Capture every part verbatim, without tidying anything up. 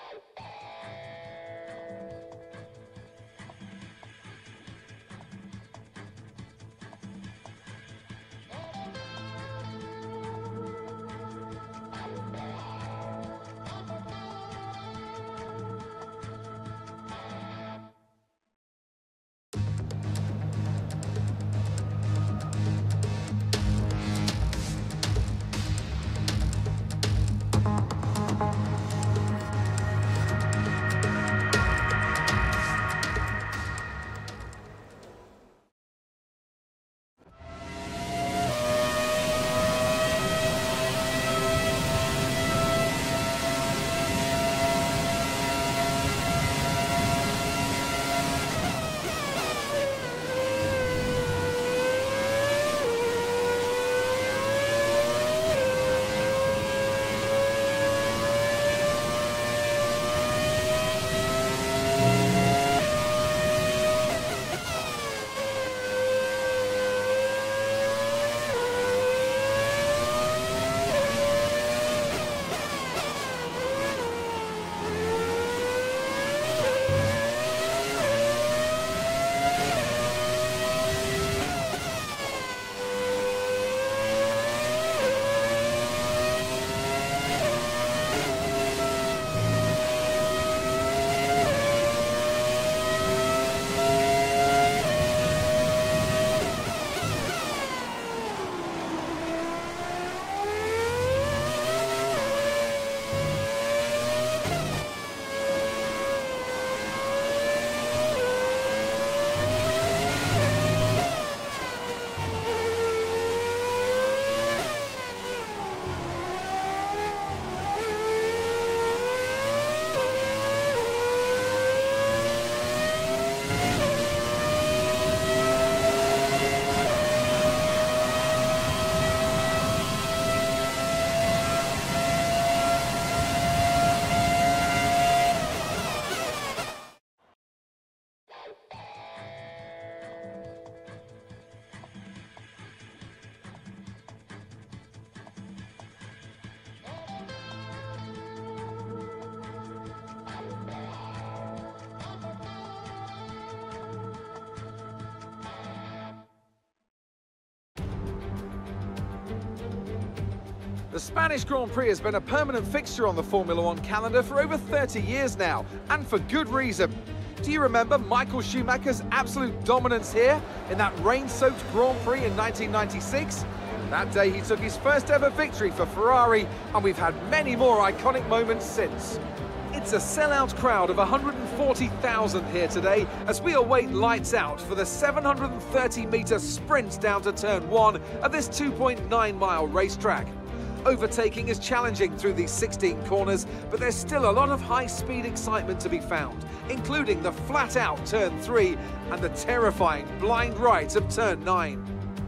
The Spanish Grand Prix has been a permanent fixture on the Formula One calendar for over thirty years now, and for good reason. Do you remember Michael Schumacher's absolute dominance here in that rain-soaked Grand Prix in nineteen ninety-six? That day he took his first ever victory for Ferrari, and we've had many more iconic moments since. It's a sellout crowd of one hundred forty thousand here today as we await lights out for the seven hundred thirty metre sprint down to turn one of this two point nine mile racetrack. Overtaking is challenging through these sixteen corners, but there's still a lot of high-speed excitement to be found, including the flat-out turn three and the terrifying blind right of turn nine.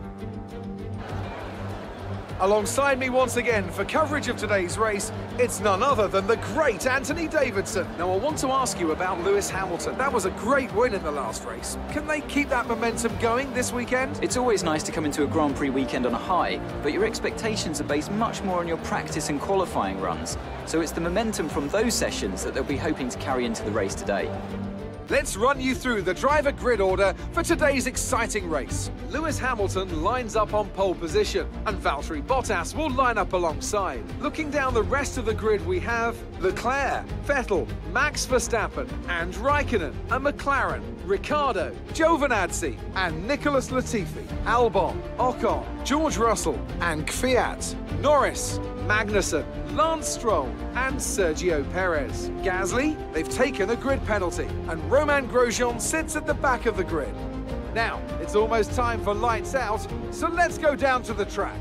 Alongside me once again for coverage of today's race, it's none other than the great Anthony Davidson. Now, I want to ask you about Lewis Hamilton. That was a great win in the last race. Can they keep that momentum going this weekend? It's always nice to come into a Grand Prix weekend on a high, but your expectations are based much more on your practice and qualifying runs. So it's the momentum from those sessions that they'll be hoping to carry into the race today. Let's run you through the driver grid order for today's exciting race. Lewis Hamilton lines up on pole position, and Valtteri Bottas will line up alongside. Looking down the rest of the grid, we have Leclerc, Vettel, Max Verstappen, and Raikkonen, and McLaren, Ricciardo, Giovinazzi, and Nicholas Latifi, Albon, Ocon, George Russell, and Kvyat, Norris, Magnussen, Lance Stroll, and Sergio Perez. Gasly, they've taken a grid penalty, and Romain Grosjean sits at the back of the grid. Now, it's almost time for lights out, so let's go down to the track.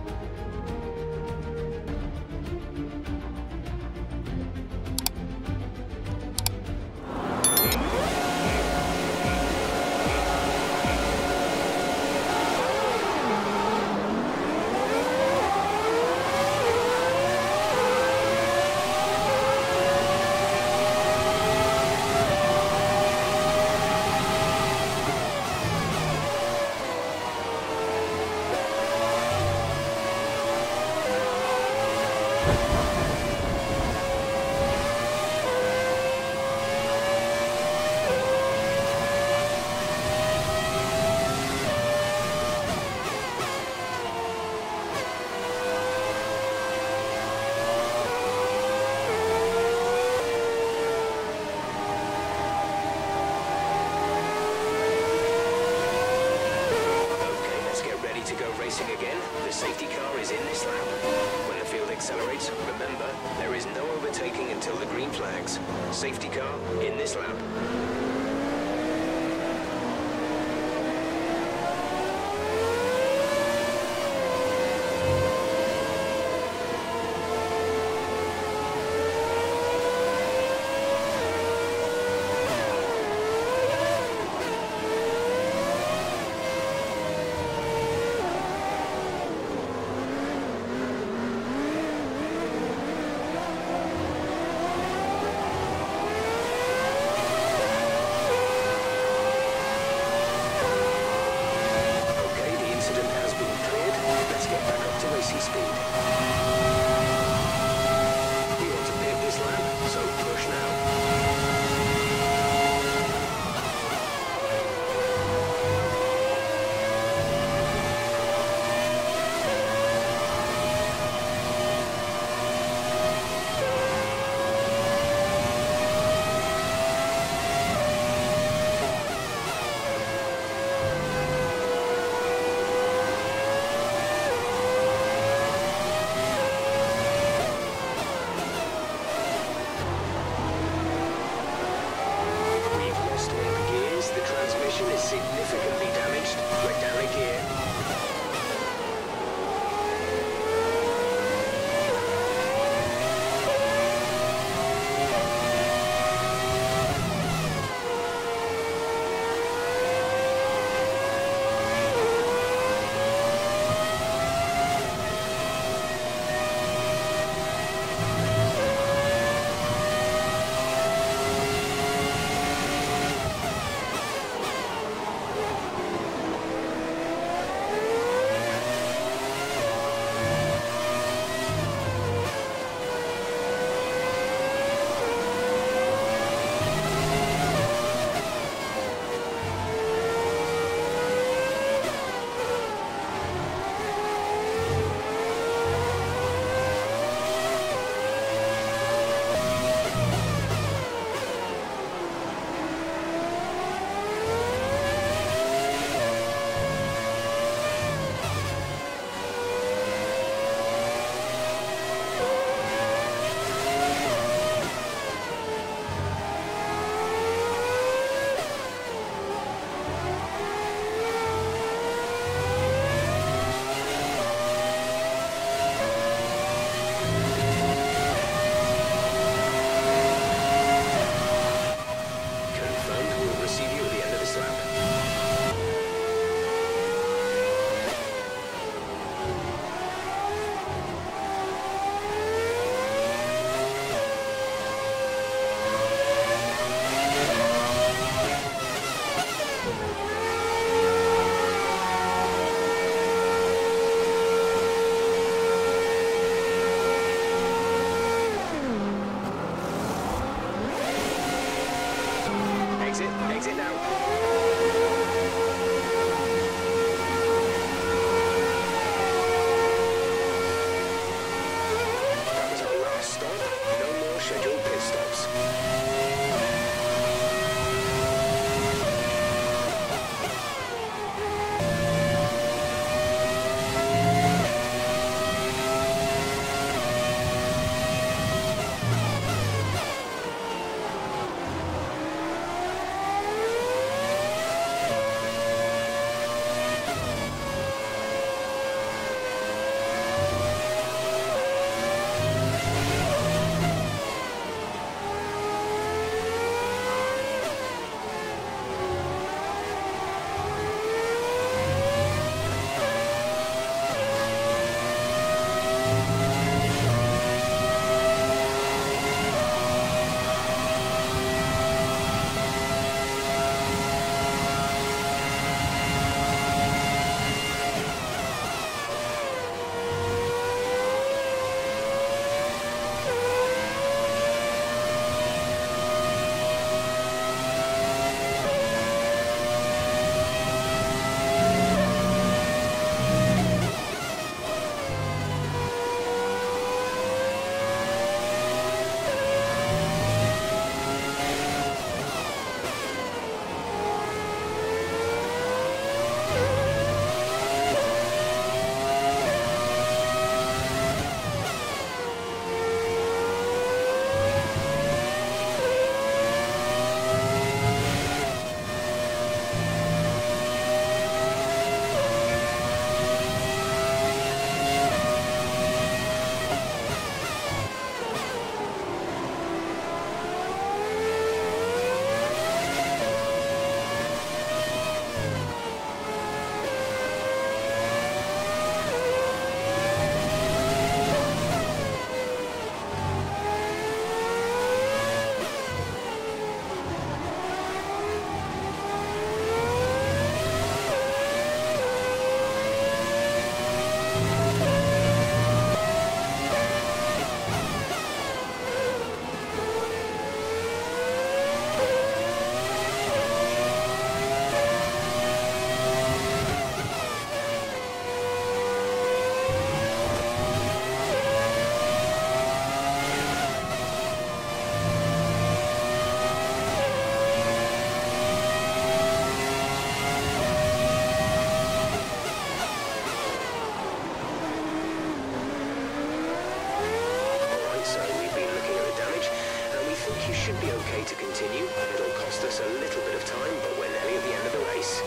racing again. The safety car is in this lap. When the field accelerates, remember, there is no overtaking until the green flags. Safety car in this lap. Significantly damaged. We're down a gear. Exit now. That was our last stop. No more scheduled pit stops. should be okay to continue. It'll cost us a little bit of time, but we're nearly at the end of the race.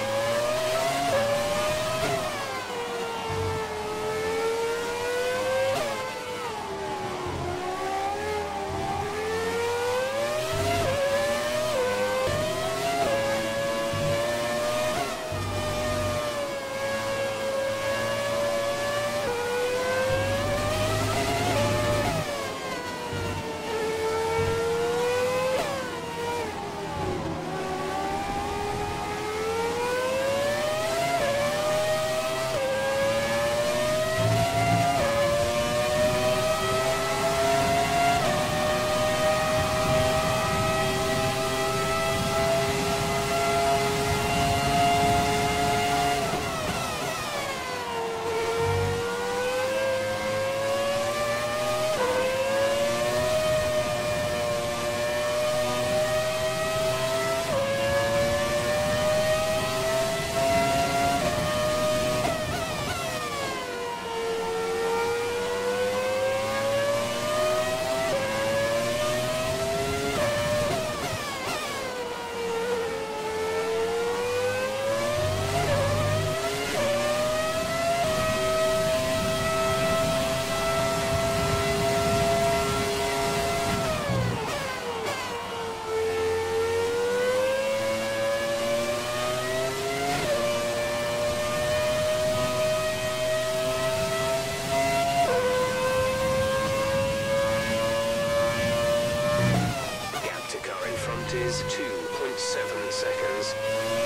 Is two point seven seconds.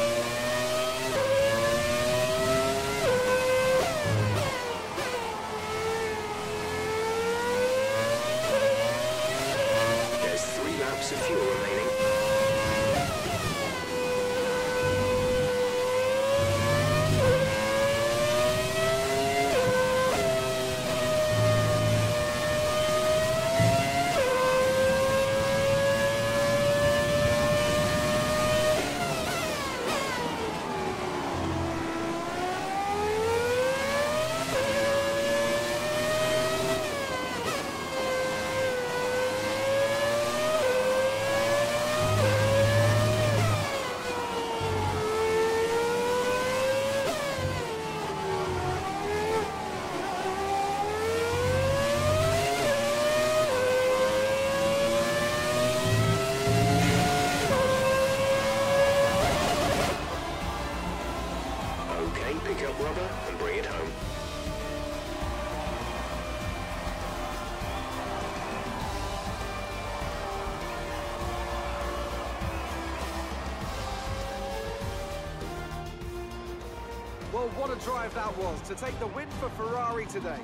There's three laps of fuel remaining. Pick up rubber and bring it home. Well, what a drive that was to take the win for Ferrari today.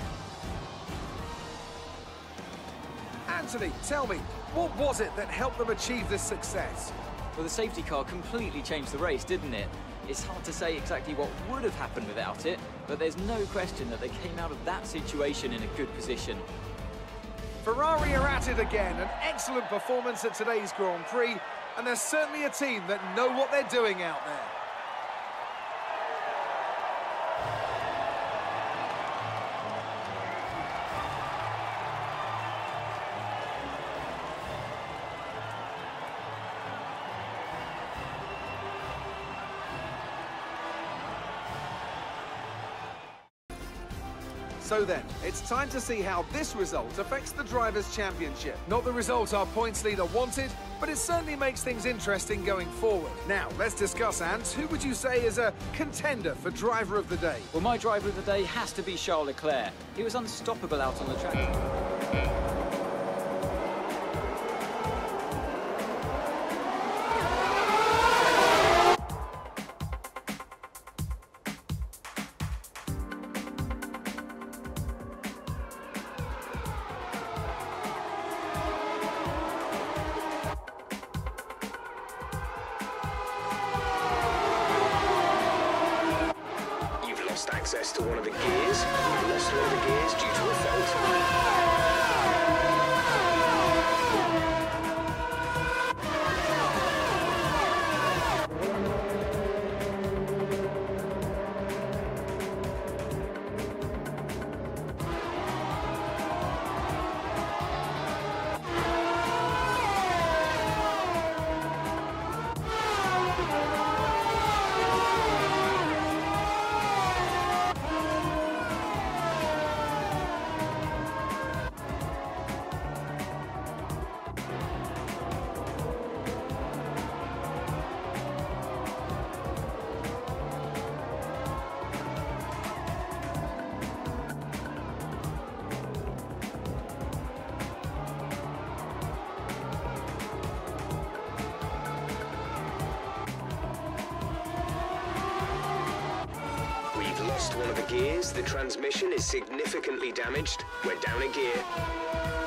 Anthony, tell me, what was it that helped them achieve this success? Well, the safety car completely changed the race, didn't it? It's hard to say exactly what would have happened without it, but there's no question that they came out of that situation in a good position. Ferrari are at it again, an excellent performance at today's Grand Prix, and they're certainly a team that know what they're doing out there. So then, it's time to see how this result affects the Drivers' Championship. Not the result our points leader wanted, but it certainly makes things interesting going forward. Now, let's discuss, Ant. Who would you say is a contender for Driver of the Day? Well, my driver of the day has to be Charles Leclerc. He was unstoppable out on the track. Access to one of the gears. You've lost one of the gears due to a fault. gears, the transmission is significantly damaged. We're down a gear.